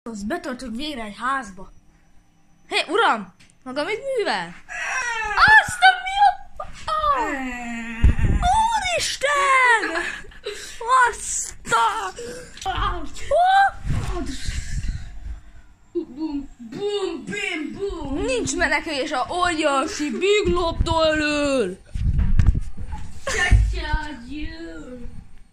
Az betöltök végre egy házba. Hé, uram! Maga mit művel? Azt a mi a... Úristen! Azt a... Bum, bum, bim, bum. Nincs menekülés a óriási bigloptól elől! Csacságyő!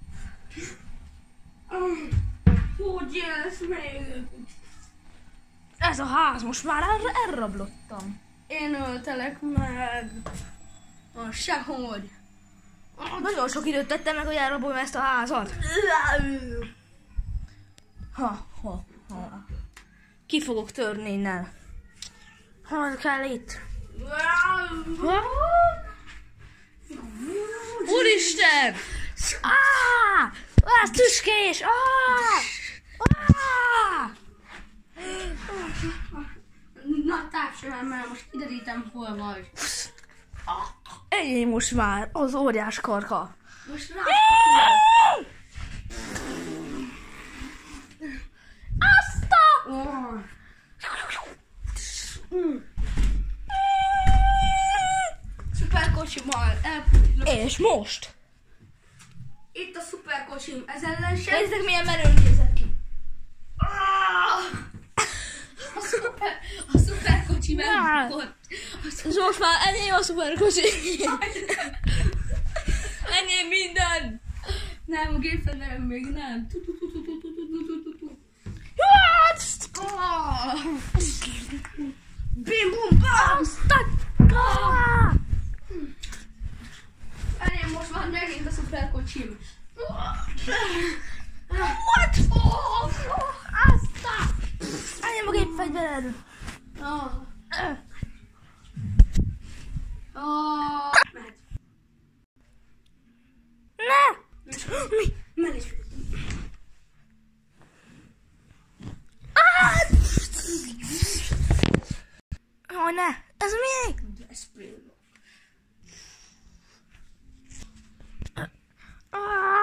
Hogy élsz még? Ez a ház, most már elrablottam. Én öltelek meg. Sehogy. Nagyon sok időt tettem meg, hogy elraboljam ezt a házat. Ha. Ki fogok törni innen. Hol kell itt? Ha? Úristen! Ez tüskés! Na tápsolám, mert most kiderítem, hol vagy. Ennyi most már, az óriás karka. Most rá. Azt a... Szuperkocsimmal elpusztítlak. És most? Itt a szuperkocsim, ez ellen sem. Nézzük, milyen menő nézett ki. A szuperkocsi megbukott. És most már enyém a szuperkocsi. Enyém minden. Nem, a gépfegyverem még nem. Bim bum bam! Enyém most már megint a szuperkocsim. What? Aztán! Enyém a gépfegyvered. Mehet. Ne! Mi? Mellé. Ó, ne! Ez mi? Ez például.